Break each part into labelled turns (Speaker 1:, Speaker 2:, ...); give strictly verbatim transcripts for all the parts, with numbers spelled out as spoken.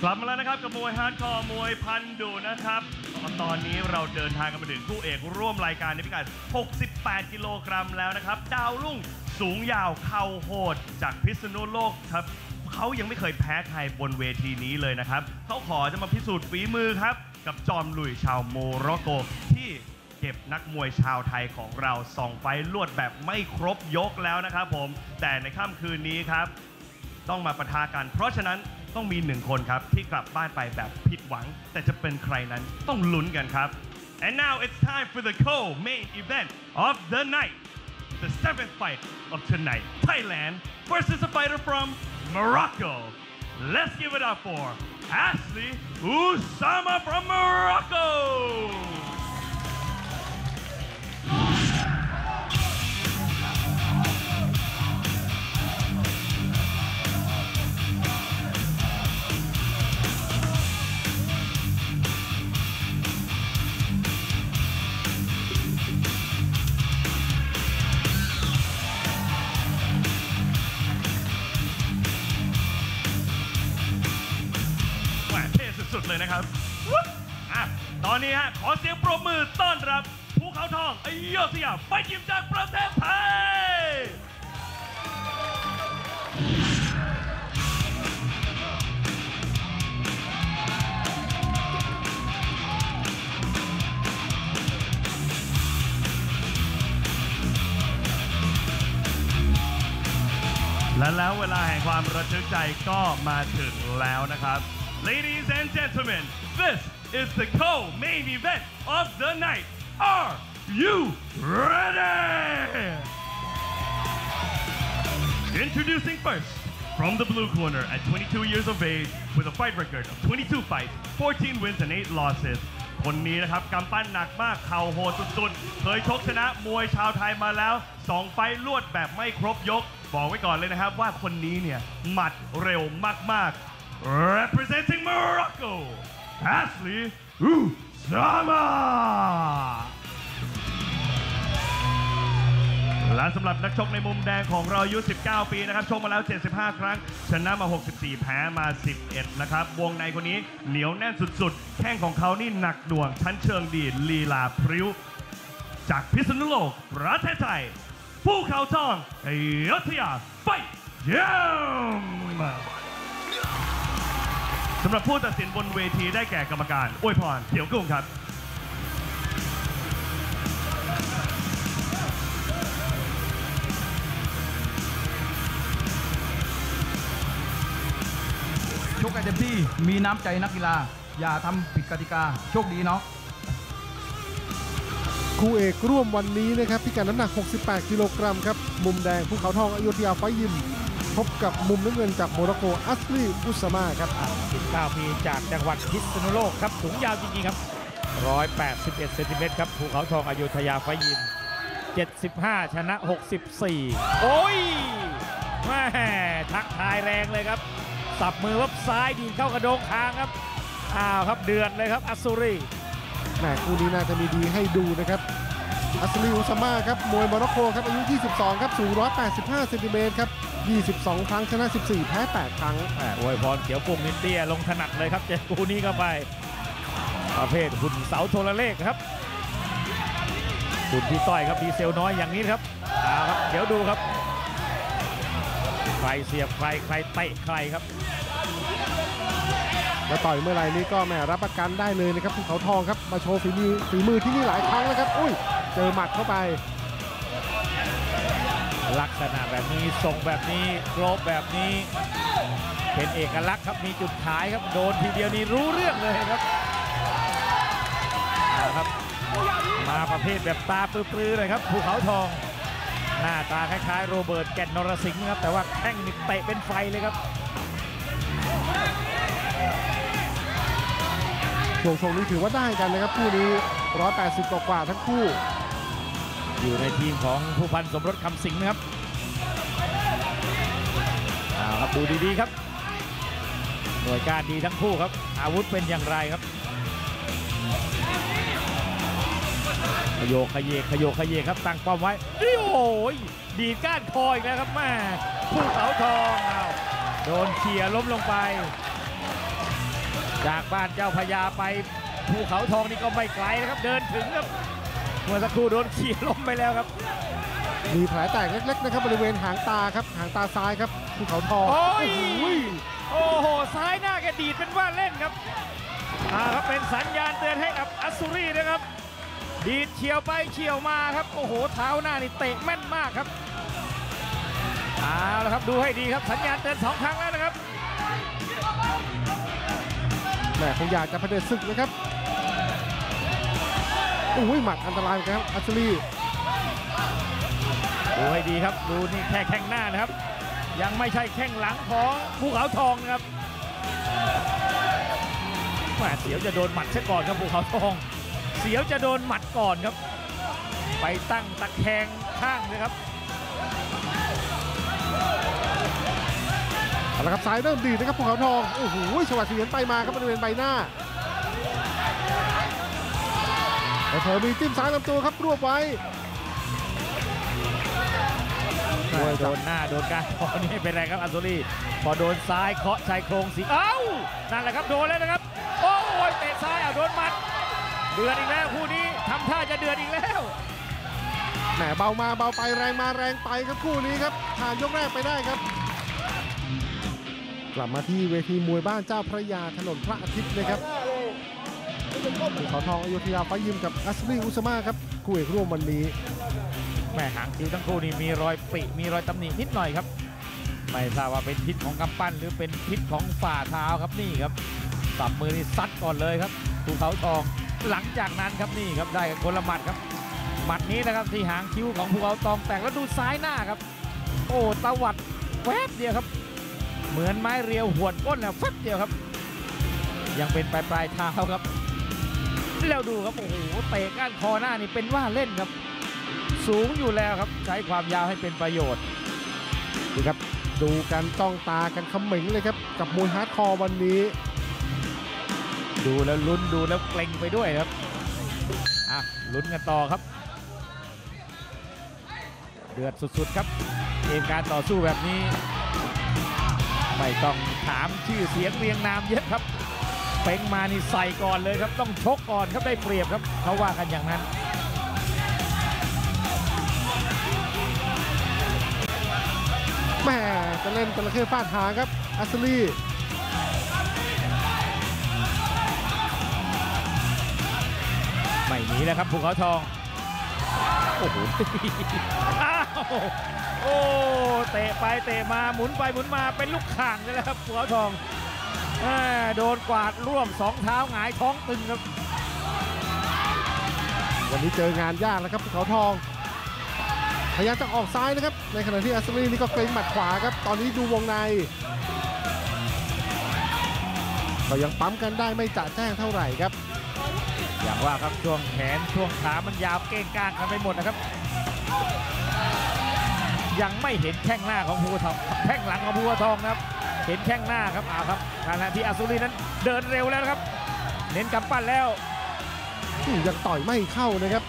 Speaker 1: กลับมาแล้วนะครับกับมวยฮาร์ดคอร์มวยพันดุนะครับตอนนี้เราเดินทางกันมาถึงคู่เอกร่วมรายการในพิกัดหกสิบแปดกิโลกรัมแล้วนะครับดาวรุ่งสูงยาวเข่าโหดจากพิษณุโลกครับเขายังไม่เคยแพ้ใครบนเวทีนี้เลยนะครับเขาขอจะมาพิสูจน์ฝีมือครับกับจอมลุยชาวโมร็อกโกที่เก็บนักมวยชาวไทยของเราสองไฟล์ลวดแบบไม่ครบยกแล้วนะครับผมแต่ในค่ำคืนนี้ครับต้องมาปะทะกันเพราะฉะนั้นต้องมีหนึ่งคนครับที่กลับบ้านไปแบบผิดหวังแต่จะเป็นใครนั้นต้องลุ้นกันครับ and now it's time for the co-main event of the night the seventh fight of tonight Thailand versus a fighter from Morocco let's give it up for Ashley Usama from Moroccoสุดเลยนะครับอ่ะตอนนี้ฮะขอเสียงปรบมือต้อนรับภูเขาทองอยุธยาไฟยิมจากประเทศไทยและแล้วเวลาแห่งความระทึกใจก็มาถึงแล้วนะครับLadies and gentlemen, this is the co-main event of the night. Are you ready? Introducing first, from the blue corner at twenty-two years of age with a fight record of twenty-two fights, fourteen wins and eight losses. คนนี้นะครับกำปั้นหนักมากเข่าโหดสุดๆเคยชกชนะมวยชาวไทยมาแล้วสองไฟต์ลวดแบบไม่ครบยกบอกไว้ก่อนเลยนะครับว่าคนนี้เนี่ยหมัดเร็วมากๆRepresenting Morocco, Ashley Usama และสำหรับนักชกในมุมแดงของเราอายุสิบเก้าปีนะครับชกมาแล้วเจ็ดสิบห้าครั้งชนะมาหกสิบสี่แพ้มาสิบเอ็ดนะครับวงในคนนี้เหนียวแน่นสุดๆแข้งของเขานี่หนักหน่วงชั้นเชิงดีลีลาพริ้วจากพิษณุโลกประเทศไทยภูเขาทองอยุธยาไฟยิมสำหรับผู้ตัดสินบนเวทีได้แก่กรรมการอวยพรเขียวกุ้งครับ
Speaker 2: ชกกันเต็มที่มีน้ำใจนักกีฬาอย่าทำผิดกติกาโชคดีเนาะ
Speaker 3: คู่เอกร่วมวันนี้นะครับพิกัดน้ำหนักหกสิบแปดกิโลกรัมครับมุมแดงภูเขาทองอยุธยาไฟยิมพบกับมุมน้ำเงินจากโมร็อกโกอัสลีอุสมาครับ
Speaker 4: สิบเก้าปีจากจังหวัดพิษณุโลกครับสูงยาวจริงๆครับหนึ่งร้อยแปดสิบเอ็ดเซนติเมตรครับภูเขาทองอยุธยาไฟยิมเจ็ดสิบห้าชนะหกสิบสี่โอ้ยแม่ทักทายแรงเลยครับสับมือวับซ้ายดีเข้ากระโดงคางครับอ้าวครับเดือดเลยครับอัสซูรี
Speaker 3: แม่คู่นี้น่าจะมีดีให้ดูนะครับอัสลีอุสมาครับมวยโมร็อกโกครับอายุยี่สิบสองครับสูงหนึ่งร้อยแปดสิบห้าเซนติเมตรครับยี่สิบสองครั้งชนะสิบสี่แพ้แปดครั้ง
Speaker 4: อวยพรเขียวกุ้งนิดเตี้ยลงถนัดเลยครับเจอคู่นี้เข้าไปประเภทหุ่นเสาโทรเลขครับหุ่นที่ต้อยครับดีเซลน้อยอย่างนี้ครับอ่าครับเดี๋ยวดูครับใครเสียบใครใครเตะใครครับ
Speaker 3: แล้วต่อยเมื่อไรนี้ก็แม่รับประกันได้เลยนะครับภูเขาทองครับมาโชว์ฝีมือฝีมือที่นี่หลายครั้งแล้วครับอุ้ยเจอหมัดเข้าไป
Speaker 4: ลักษณะแบบนี้ทรงแบบนี้โกรบแบบนี้เป็นเอกลักษณ์ครับมีจุดขายครับโดนทีเดียวนี้รู้เรื่องเลยครับครับมาประเภทแบบตาปลื้อๆเลยครับภูเขาทองหน้าตาคล้ายๆโรเบิร์ตแก่นนรสิงห์ครับแต่ว่าแข้งนี่เตะเป็นไฟเลยครับ
Speaker 3: ช่วงชงนี้ถือว่าได้กันนะครับคู่นี้หนึ่งร้อยแปดสิบกว่าทั้งคู่
Speaker 4: อยู่ในทีมของผู้พันสมรสคำสิงห์นะครับเอาครับดูดีๆครับหน่วยการดีทั้งคู่ครับอาวุธเป็นอย่างไรครับขยโยขยเยขยโยขยเยครับตั้งป้อมไว้โอ้ยดีดก้านคออีกแล้วครับแม่ภูเขาทองเอาโดนเขี่ยล้มลงไปจากบ้านเจ้าพญาไปภูเขาทองนี่ก็ไม่ไกลนะครับเดินถึงครับเมื่อสักครู่โดนเขี่ยล้มไปแล้วครับ
Speaker 3: มีแผลแตกเล็กๆนะครับบริเวณหางตาครับหางตาซ้ายครับภูเขาทอง
Speaker 4: โอ้ย
Speaker 3: โอ้ย
Speaker 4: โอ้โหซ้ายหน้าแกดีดเป็นว่าเล่นครับอ่าครับเป็นสัญญาณเตือนให้กับอัสซูรีนะครับดีดเฉียวไปเฉียวมาครับโอ้โหเท้าหน้านี่เตะแม่นมากครับเอาละครับดูให้ดีครับสัญญาณเตือนสองครั้งแล้วนะครับ
Speaker 3: แม่คงอยากจะเผด็จศึกนะครับโอ้ยหมัดอันตรายครับอัสลี
Speaker 4: ดูให้ดีครับดูนี่แค่แข้งหน้านะครับยังไม่ใช่แข้งหลังของภูเขาทองนะครับแหม่เสียวจะโดนหมัดซะก่อนครับภูเขาทองเสียวจะโดนหมัดก่อนครับไปตั้งตะแคงข้างเลยครับ
Speaker 3: เอาละครับซ้ายเริ่มดีดนะครับภูเขาทองโอ้โหฉวัดเฉวียนไปมาครับบริเวณใบหน้าแต่เธอมีจิ้มซ้ายลำตัวครับรวบไว้
Speaker 4: โดนหน้าโดนการคอนี่ไม่เป็นไรครับอัสซูรีพอโดนซ้ายเคาะชายโครงสีเอ้านั่นแหละครับโดนแล้วนะครับโอ้ยเตะซ้ายอ่ะโดนหมัดเดือดอีกแล้วคู่นี้ทำท่าจะเดือดอีกแล้ว
Speaker 3: แหมเบามาเบาไปแรงมาแรงไปครับคู่นี้ครับผ่านยกแรกไปได้ครับกลับมาที่เวทีมวยบ้านเจ้าพระยาถนนพระอาทิตย์นะครับภูเขาทองอยุธยาไฟยิมกับอัสลีอุสมาครับคู่เอกร่วมวันนี้
Speaker 4: แม่หางคิ้วทั้งคู่นี่มีรอยปิมีรอยตำหนินิดหน่อยครับไม่ทราบว่าเป็นพิษของกำปั้นหรือเป็นพิษของฝ่าเท้าครับนี่ครับสับมือนี่ซัดก่อนเลยครับภูเขาทองหลังจากนั้นครับนี่ครับได้คนละหมัดครับหมัดนี้นะครับที่หางคิ้วของภูเขาทองแตกแล้วดูซ้ายหน้าครับโอ้ตวัดแวบเดียวครับเหมือนไม้เรียวหวดก้นแล้วแฟบเดียวครับยังเป็นปลายปลายเท้าครับแล้วดูครับโอ้โหเตะก้านคอหน้านี่เป็นว่าเล่นครับสูงอยู่แล้วครับใช้ความยาวให้เป็นประโยชน์
Speaker 3: นี่ครับดูกันจ้องตากันเขม็งเลยครับกับมวยฮาร์ดคอร์วันนี้
Speaker 4: ดูแล้วลุ้นดูแล้วเกรงไปด้วยครับอ่ะลุ้นกันต่อครับเดือดสุดๆครับเกมการต่อสู้แบบนี้ไม่ต้องถามชื่อเสียงเรียงนามเยอะครับเป่งมานี่ใส่ก่อนเลยครับต้องชกก่อนครับได้เปรียบครับเขาว่ากันอย่างนั้น
Speaker 3: แม่จะเล่นจระเข้ฟาดหางครับอัสลี
Speaker 4: ไม่หนีแล้วครับภูเขาทองโอ้โหอ้าวโอ้เตะไปเตะมาหมุนไปหมุนมาเป็นลูกข่างเลยแล้วครับภูเขาทองโดนกวาดร่วมสองเท้าหงายท้องตึงครับ
Speaker 3: วันนี้เจองานยากแล้วครับภูเขาทองพยายามจะออกซ้ายนะครับในขณะที่อัสลีนี่ก็เกรงหมัดขวาครับตอนนี้ดูวงในก็ยังปั๊มกันได้ไม่จะแจ้งเท่าไหร่ครับ
Speaker 4: อย่างว่าครับช่วงแขนช่วงขามันยาวเก้งก้างกันไปหมดนะครับยังไม่เห็นแข้งหน้าของภูทองแข้งหลังของภูทองนะครับเห็นแข้งหน้าครับเอาครับขณะที่อัสซูรีนั้นเดินเร็วแล้วนะครับเน้นกำปั้นแล้ว
Speaker 3: ยังต่อยไม่เข้านะครับ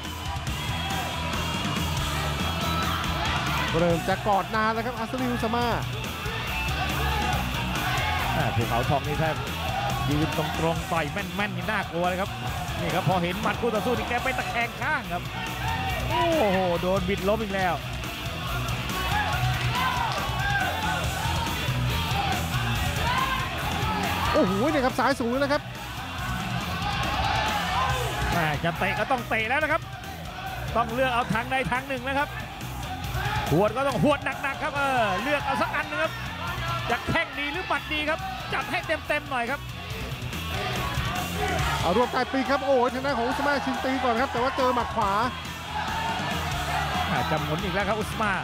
Speaker 3: เริ่มจะกอดนานแล้วครับอัสลีอุสมา
Speaker 4: ภูเขาทองนี่ถ้ายืนตรงๆต่อยแม่นๆนี่น่ากลัวเลยครับนี่ครับพอเห็นหมัดคู่ต่อสู้นี่แกไปตะแคงข้างครับโอ้โหโดนบิดล้มอีกแล้ว
Speaker 3: โอ้โหเนี่ยครับซ้ายสูงเลยนะครับ
Speaker 4: จะเตะก็ต้องเตะแล้วนะครับต้องเลือกเอาทางใดทางหนึ่งนะครับหวดก็ต้องหวดหนักๆครับเออเลือกเอาสักอันนึงครับจะแข้งดีหรือหมัดดีครับจัดให้เต็มๆหน่อยครับ
Speaker 3: เอารวบใต้ปีกครับโอ้ยทางด้านของอุสมาชิงตีก่อนครับแต่ว่าเจอหมัดขวา
Speaker 4: จะหมุนอีกแล้วครับอุสมา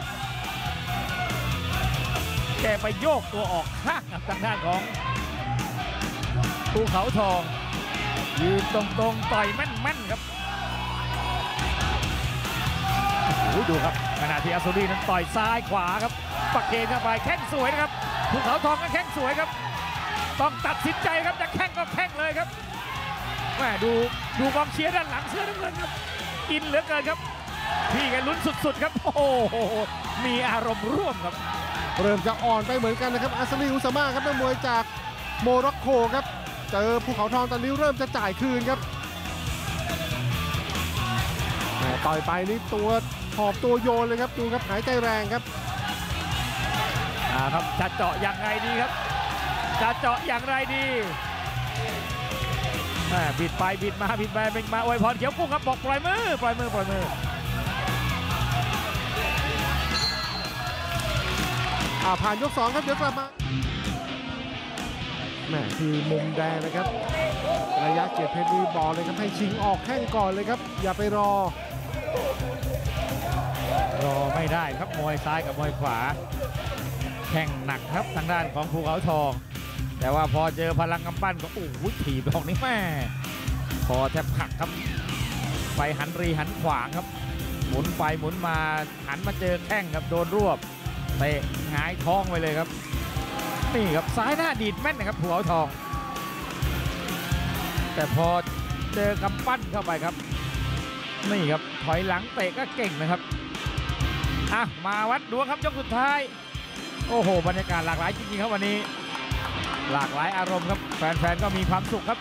Speaker 4: แกไปโยกตัวออกข้างทางด้านของภูเขาทองยืนตรงๆต่อยแม่นๆครับโอ้ดูครับขณะที่อัสซูรีนั้นต่อยซ้ายขวาครับปักเกนเข้าไปแข้งสวยนะครับภูเขาทองก็แข้งสวยครับต้องตัดสินใจครับจะแข้งก็แข้งเลยครับแม่ดูดูกองเชียร์ด้านหลังเสื้อน้ำเงินครับอินเหลือเกินครับพี่แกลุ้นสุดๆครับโอ้โหมีอารมณ์ร่วมครับ
Speaker 3: เริ่มจะอ่อนไปเหมือนกันนะครับอัสลีอุสมาครับนักมวยจากโมร็อกโกครับเจอภูเขาทองตอนนี้เริ่มจะจ่ายคืนครับแหม่ต่อยไปนี่ตัวหอบตัวโยนเลยครับดูครับหายใจแรงครับ
Speaker 4: อ่าครับจะเจาะอย่างไรดีครับจะเจาะอย่างไรดีแหม่บิดไปบิดมาบิดไปบิดมาอวยพรเขียวกุ้งครับบอกปล่อยมือปล่อยมือปล่อยมือ
Speaker 3: อ่าผ่านยกสองครับเดี๋ยวกลับมาแหม่ที่มุมแดงนะครับระยะเกียรติเพชรนี่บอกเลยครับให้ชิงออกแข้งก่อนเลยครับอย่าไปรอ
Speaker 4: รอไม่ได้ครับมวยซ้ายกับมวยขวาแข่งหนักครับทางด้านของภูเขาทองแต่ว่าพอเจอพลังกำปั้นก็โอ้โหถีบดอกนี้แม่พอแทบหักครับไปหันรีหันขวางครับหมุนไปหมุนมาหันมาเจอแข้งครับโดนรวบเตะหงายท้องไปเลยครับนี่ครับซ้ายหน้าดีดแม่นนะครับภูเขาทองแต่พอเจอกำปั้นเข้าไปครับนี่ครับถอยหลังเตะก็เก่งนะครับอ่ะมาวัดดวงครับยกสุดท้ายโอ้โหบรรยากาศหลากหลายจริงๆครับวันนี้หลากหลายอารมณ์ครับแฟนๆก็มีความสุขครับ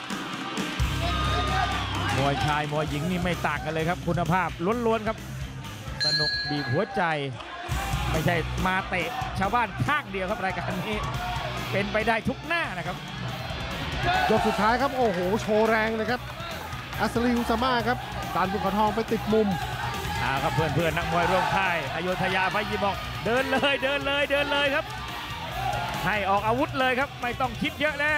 Speaker 4: มวยชายมวยหญิงนี่ไม่ต่างกันเลยครับคุณภาพล้วนๆครับสนุกบีบหัวใจไม่ใช่มาเตะชาวบ้านข้างเดียวครับรายการนี้เป็นไปได้ทุกหน้านะครับ
Speaker 3: ยกสุดท้ายครับโอ้โหโชว์แรงเลยครับอัสลีอุซาม่าครับดันภูเขาทองไปติดมุม
Speaker 4: เอาครับเพื่อนๆนักมวยร่วมค่ายอโยธยาไฟยิมบอกเดินเลยเดินเลยเดินเลยครับให้ออกอาวุธเลยครับไม่ต้องคิดเยอะแล้ว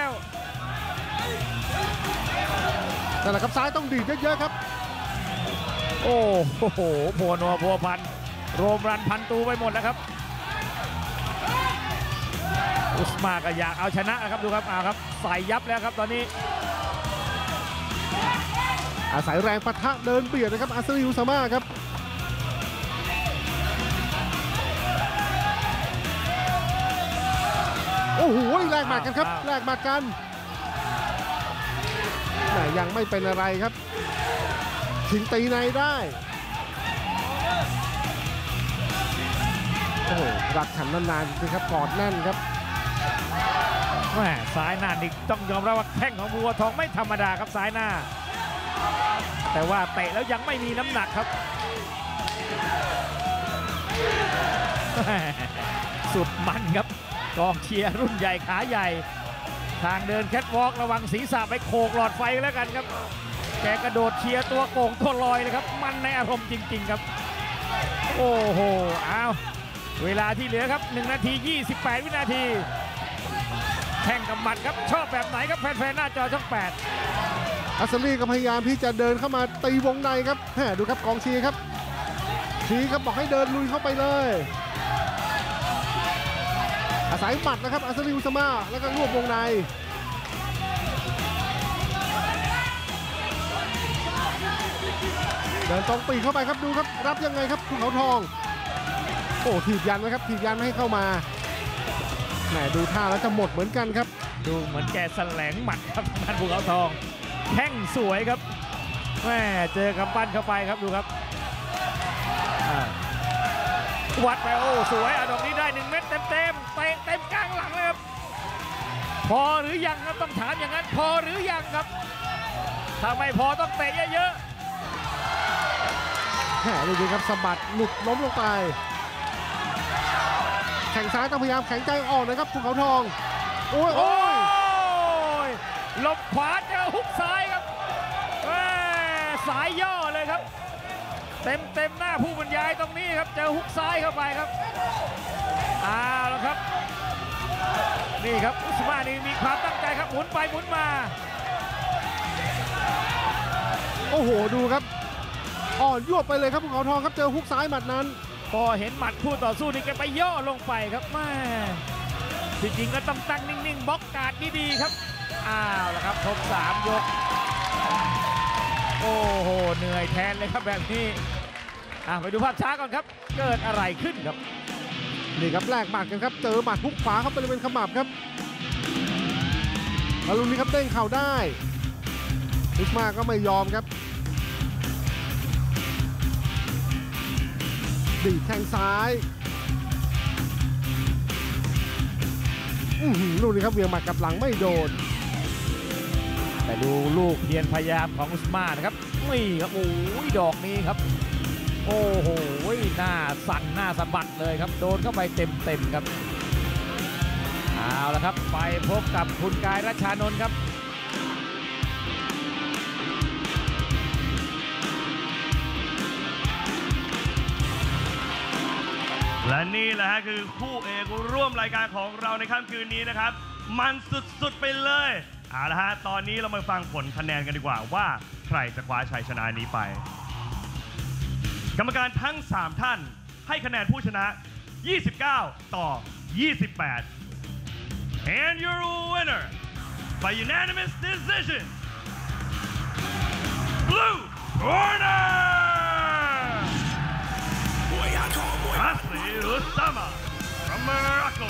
Speaker 3: นั่นแหละครับซ้ายต้องดีดเยอะๆครับ
Speaker 4: โอ้โหโผนัวพัวพันโรมรันพันตูไปหมดแล้วครับอุสมาก็อยากเอาชนะนะครับดูครับเอาครับใส่ยับแล้วครับตอนนี้
Speaker 3: อาศัยแรงปะทะเดินเบียดนะครับอัสลีอุซาม่าครับโอ้โหแลกหมัดกันครับแลกหมัดกันแต่ยังไม่เป็นอะไรครับชิงตีในได้โอ้โหรักขันนานๆจริงครับกอดแน่นครับ
Speaker 4: แม่ซ้ายหน้านี่ต้องยอมรับว่าแข้งของบัวทองไม่ธรรมดาครับซ้ายหน้าแต่ว่าเตะแล้วยังไม่มีน้ำหนักครับสุดมันครับกองเชียร์รุ่นใหญ่ขาใหญ่ทางเดินแคทวอล์กระวังศีรษะไปโขกหลอดไฟแล้วกันครับแกกระโดดเชียร์ตัวโก่งตัวลอยเลยครับมันในอารมณ์จริงๆครับโอ้โหเอาเวลาที่เหลือครับหนึ่งนาทียี่สิบแปดวินาทีแข่งกับหมัดครับชอบแบบไหนครับแฟนๆหน้าจอช่องแปด
Speaker 3: อัสลีก็พยายามที่จะเดินเข้ามาตีวงในครับแหมดูครับกองเชียร์ครับชี้ครับบอกให้เดินลุยเข้าไปเลยอาศัยหมัดนะครับอัสลีอุซาม่าแล้วก็รวบวงในเดินตรงปีเข้าไปครับดูครับรับยังไงครับภูเขาทองโอ้ถีบยันนะครับถีบยันไม่ให้เข้ามาแหมดูท่าแล้วจะหมดเหมือนกันครับ
Speaker 4: ดูเหมือนแกแสลงหมัดครับทางภูเขาทองแข้งสวยครับแม่เจอกำปั้นเข้าไปครับดูครับวัดไปโอ้สวยอ่ะดอกนี้ได้หนึ่งเม็ดเต็มเต็มเตะเต็มกลางหลังเลยครับพอหรือยังครับต้องถามอย่างนั้นพอหรือยังครับถ้าไม่พอต้องเตะเยอะ
Speaker 3: ๆแหมดูครับสะบัดหลุดล้มลงไปแข่งซ้ายต้องพยายามแข็งใจออกนะครับภูเขาทองโอ้ยโอ้
Speaker 4: ยหลบขวาเจอฮุกซ้ายครับสายย่อเลยครับเต็มเต็มหน้าผู้บรรยายตรงนี้ครับเจอฮุกซ้ายเข้าไปครับอ้าวแล้วครับนี่ครับอุสมานี่มีความตั้งใจครับหมุนไปหมุนมา
Speaker 3: โอ้โหดูครับอ่อนยวบไปเลยครับภูเขาทองครับเจอฮุกซ้ายหมัดนั้น
Speaker 4: พอเห็นหมัดคู่ต่อสู้นี่แกไปย่อลงไปครับแม่จริงๆก็ต้องตั้งนิ่งๆบล็อกการ์ดดีๆครับอ้าวแล้วครับครบสามยกโอ้โหเหนื่อยแทนเลยครับแบบนี้อ่ะไปดูภาพช้าก่อนครับเกิดอะไรขึ้นครับ
Speaker 3: นี่ครับแลกหมัดกันครับเจอหมัดฮุกขวาเข้าไปเป็นขมับครับแล้วลุงนี้ครับเด้งเข่าได้อุสมาก็ไม่ยอมครับดีดแข้งซ้ายอื้อหือลูกนี้ครับเวียงหมัดกับหลังไม่โดน
Speaker 4: แต่ดูลูกเพียรพยายามของอุสมานะครับนี่ครับโอ้ยดอกนี้ครับโอ้โหหน้าสั่นหน้าสะบัดเลยครับโดนเข้าไปเต็มๆครับเอาละครับไปพบกับคุณกายรัชชานนท์ครับ
Speaker 1: และนี่แหละฮะคือคู่เอกร่วมรายการของเราในค่ำคืนนี้นะครับมันสุดๆไปเลยเอาละฮะตอนนี้เรามาฟังผลคะแนนกันดีกว่าว่าใครจะคว้าชัยชนะนี้ไปกรรมการทั้งสามท่านให้คะแนนผู้ชนะยี่สิบเก้าต่อยี่สิบแปด and your winner by unanimous decision blue corner Asli Usama from Morocco.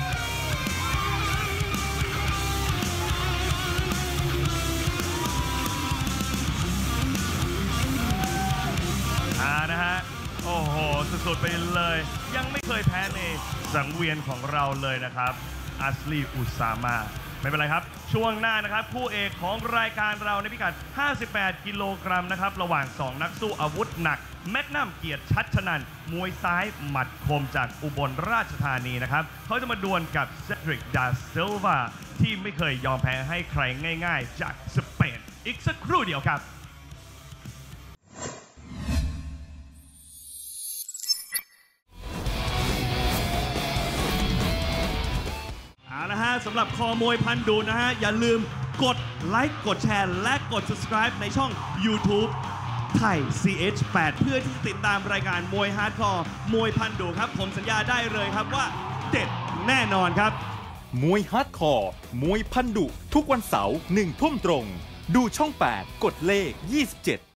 Speaker 1: อ่านะฮะโอ้โหสุดๆไปเลยยังไม่เคยแพ้ในสังเวียนของเราเลยนะครับอัสลีอุซามาไม่เป็นไรครับช่วงหน้านะครับคู่เอกของรายการเราในพิกัดห้าสิบแปดกิโลกรัมนะครับระหว่างสองนักสู้อาวุธหนักแมกนัมเกียรติชัดชนันมวยซ้ายหมัดคมจากอุบลราชธานีนะครับเขาจะมาดวลกับเซดริกดาซิลวาที่ไม่เคยยอมแพ้ให้ใครง่ายๆจากสเปนอีกสักครู่เดียวครับเอาละฮะสำหรับคอมวยพันดูนะฮะอย่าลืมกดไลค์กดแชร์และกด subscribe ในช่อง YouTube ไทย ซี เอช แปด เพื่อที่จะติดตามรายการมวยฮาร์ดคอร์มวยพันดูครับผมสัญญาได้เลยครับว่าเด็ดแน่นอนครับ
Speaker 5: มวยฮาร์ดคอร์มวยพันดุทุกวันเสาร์หนึ่งทุ่มตรงดูช่องแปดกดเลขยี่สิบเจ็ด